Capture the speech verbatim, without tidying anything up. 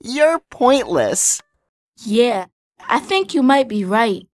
You're pointless. Yeah, I think you might be right.